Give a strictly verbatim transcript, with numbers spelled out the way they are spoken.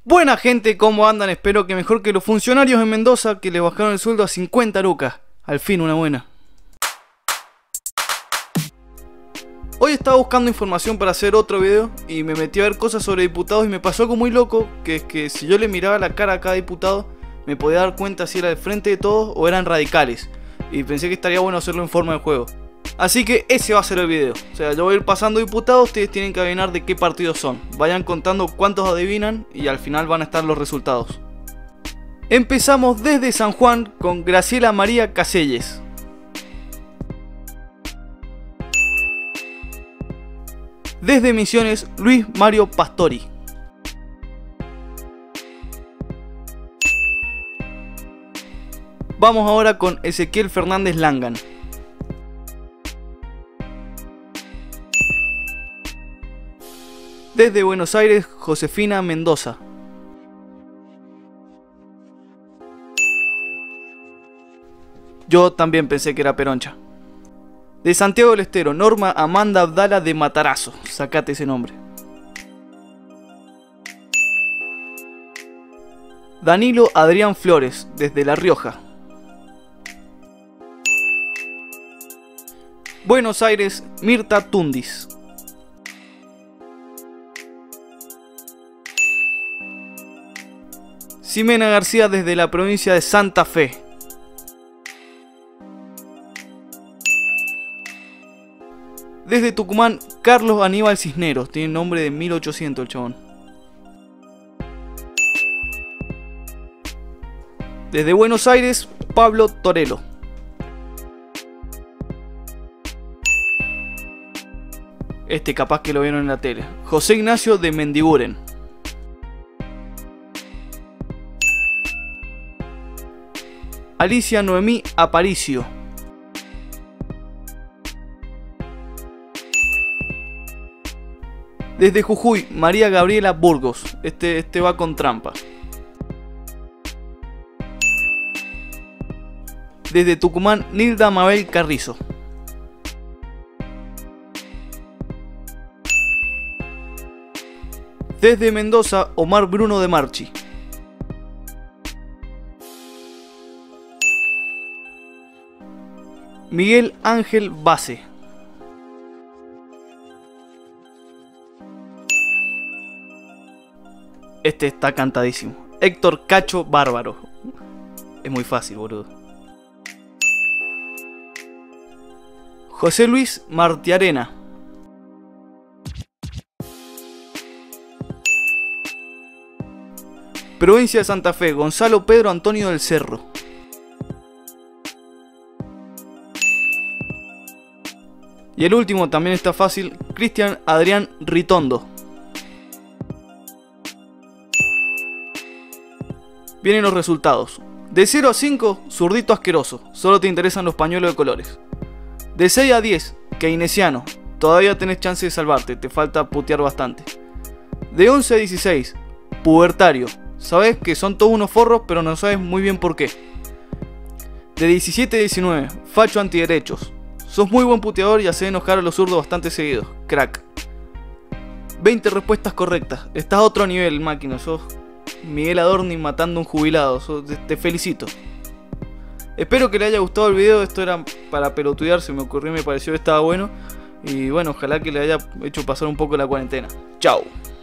Buena gente, ¿cómo andan? Espero que mejor que los funcionarios en Mendoza que les bajaron el sueldo a cincuenta lucas. Al fin una buena. Hoy estaba buscando información para hacer otro video y me metí a ver cosas sobre diputados y me pasó algo muy loco, que es que si yo le miraba la cara a cada diputado me podía dar cuenta si era del Frente de Todos o eran radicales, y pensé que estaría bueno hacerlo en forma de juego. Así que ese va a ser el video. O sea, yo voy a ir pasando diputados, ustedes tienen que adivinar de qué partidos son. Vayan contando cuántos adivinan y al final van a estar los resultados. Empezamos desde San Juan con Graciela María Caselles. Desde Misiones, Luis Mario Pastori. Vamos ahora con Ezequiel Fernández Langan. Desde Buenos Aires, Josefina Mendoza. Yo también pensé que era Peroncha. De Santiago del Estero, Norma Amanda Abdala de Matarazo. Sacate ese nombre. Danilo Adrián Flores, desde La Rioja. Buenos Aires, Mirta Tundis. Ximena García, desde la provincia de Santa Fe. Desde Tucumán, Carlos Aníbal Cisneros. Tiene nombre de mil ochocientos el chabón. Desde Buenos Aires, Pablo Torello. Este capaz que lo vieron en la tele. José Ignacio de Mendiguren. Alicia Noemí Aparicio. Desde Jujuy, María Gabriela Burgos. Este, este va con trampa. Desde Tucumán, Nilda Mabel Carrizo. Desde Mendoza, Omar Bruno de Marchi. Miguel Ángel Base. Este está cantadísimo. Héctor Cacho Bárbaro. Es muy fácil, boludo. José Luis Martiarena. Provincia de Santa Fe, Gonzalo Pedro Antonio del Cerro. Y el último también está fácil, Cristian Adrián Ritondo. Vienen los resultados. De cero a cinco, zurdito asqueroso, solo te interesan los pañuelos de colores. De seis a diez, keynesiano, todavía tenés chance de salvarte, te falta putear bastante. De once a dieciséis, pubertario, sabes que son todos unos forros pero no sabes muy bien por qué. De diecisiete a diecinueve, facho antiderechos. Sos muy buen puteador y haces enojar a los zurdos bastante seguidos. Crack. veinte respuestas correctas. Estás a otro nivel, máquina. Sos Miguel Adorni matando a un jubilado. Sos, te, te felicito. Espero que le haya gustado el video. Esto era para pelotudear. Se me ocurrió y me pareció que estaba bueno. Y bueno, ojalá que le haya hecho pasar un poco la cuarentena. Chao.